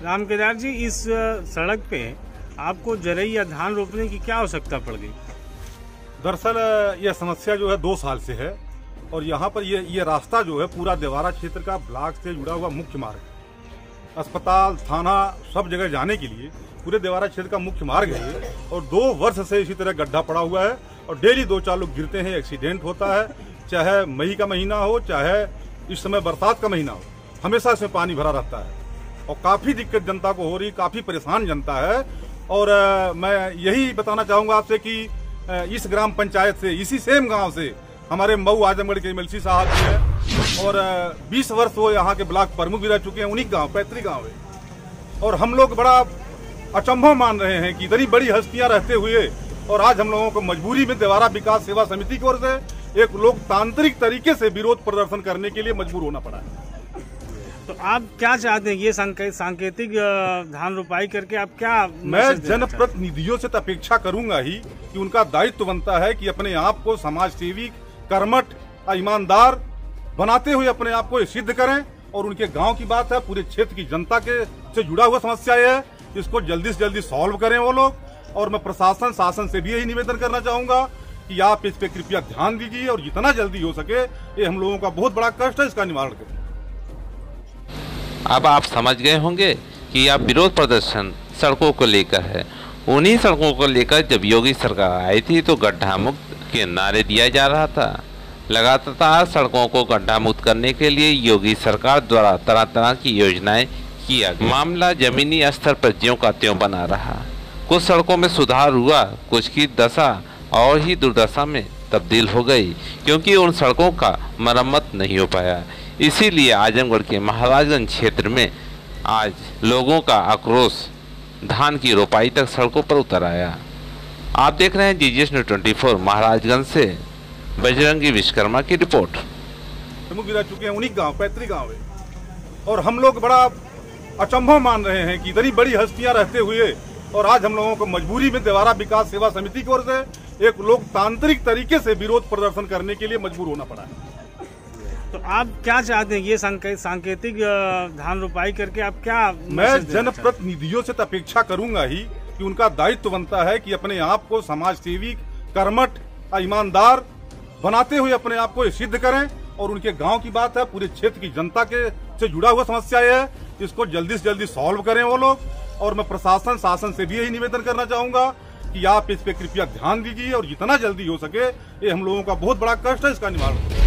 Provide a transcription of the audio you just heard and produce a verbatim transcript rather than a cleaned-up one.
रामकेदार जी, इस सड़क पे आपको जरई या धान रोपने की क्या आवश्यकता पड़ गई? दरअसल यह समस्या जो है दो साल से है और यहाँ पर ये ये रास्ता जो है पूरा देवारा क्षेत्र का ब्लॉक से जुड़ा हुआ मुख्य मार्ग है। अस्पताल, थाना सब जगह जाने के लिए पूरे देवारा क्षेत्र का मुख्य मार्ग है ये, और दो वर्ष से इसी तरह गड्ढा पड़ा हुआ है और डेली दो चार लोग गिरते हैं, एक्सीडेंट होता है। चाहे मई का महीना हो, चाहे इस समय बरसात का महीना हो, हमेशा इसमें पानी भरा रहता है और काफी दिक्कत जनता को हो रही, काफी परेशान जनता है। और आ, मैं यही बताना चाहूंगा आपसे कि आ, इस ग्राम पंचायत से, इसी सेम गांव से हमारे मऊ आजमगढ़ के एमएलसी साहब भी हैं और बीस वर्ष वो यहाँ के ब्लॉक प्रमुख भी रह चुके हैं, उन्हीं गांव पैतृक गांव है। और हम लोग बड़ा अचंभव मान रहे हैं कि इतनी बड़ी हस्तियां रहते हुए और आज हम लोगों को मजबूरी में देवारा विकास सेवा समिति की ओर से एक लोकतांत्रिक तरीके से विरोध प्रदर्शन करने के लिए मजबूर होना पड़ा है। तो आप क्या चाहते हैं? ये सांकेतिक धान रोपाई करके आप क्या? मैं जनप्रतिनिधियों से तो अपेक्षा करूंगा ही कि उनका दायित्व बनता है कि अपने आप को समाज सेवी, कर्मठ, ईमानदार बनाते हुए अपने आप को सिद्ध करें। और उनके गांव की बात है, पूरे क्षेत्र की जनता के से जुड़ा हुआ समस्या है, इसको जल्दी से जल्दी सॉल्व करें वो लोग। और मैं प्रशासन, शासन से भी यही निवेदन करना चाहूंगा कि आप इस पे कृपया ध्यान दीजिए और जितना जल्दी हो सके, ये हम लोगों का बहुत बड़ा कष्ट है, इसका निवारण करें। अब आप समझ गए होंगे कि यह विरोध प्रदर्शन सड़कों को लेकर है। उन्हीं सड़कों को लेकर जब योगी सरकार आई थी तो गड्ढा मुक्त के नारे दिया जा रहा था। लगातार सड़कों को गड्ढा मुक्त करने के लिए योगी सरकार द्वारा तरह तरह की योजनाएं किया गया। मामला जमीनी स्तर पर ज्यों का त्यों बना रहा। कुछ सड़कों में सुधार हुआ, कुछ की दशा और ही दुर्दशा में तब्दील हो गई क्योंकि उन सड़कों का मरम्मत नहीं हो पाया। इसीलिए आजमगढ़ के महाराजगंज क्षेत्र में आज लोगों का आक्रोश धान की रोपाई तक सड़कों पर उतर आया। आप देख रहे हैं जीजीएस न्यूज़ चौबीस महाराजगंज से बजरंगी विश्वकर्मा की रिपोर्ट। प्रमुख भी रह चुके हैं, उन्हीं गांव पैतृक गांव है और हम लोग बड़ा अचंभव मान रहे हैं कि इतनी बड़ी हस्तियां रहते हुए और आज हम लोगों को मजबूरी में देवारा विकास सेवा समिति की ओर से एक लोकतांत्रिक तरीके से विरोध प्रदर्शन करने के लिए मजबूर होना पड़ा है। तो आप क्या चाहते हैं? ये सांकेतिक धान रोपाई करके आप क्या? मैं जनप्रतिनिधियों से तो अपेक्षा करूंगा ही कि उनका दायित्व बनता है कि अपने आप को समाज सेवी, कर्मठ, ईमानदार बनाते हुए अपने आप को सिद्ध करें। और उनके गांव की बात है, पूरे क्षेत्र की जनता के से जुड़ा हुआ समस्या है, इसको जल्दी से जल्दी सॉल्व करें वो लोग। और मैं प्रशासन, शासन से भी यही निवेदन करना चाहूंगा कि आप इस पे कृपया ध्यान दीजिए और जितना जल्दी हो सके, ये हम लोगों का बहुत बड़ा कष्ट है, इसका निवारण करें।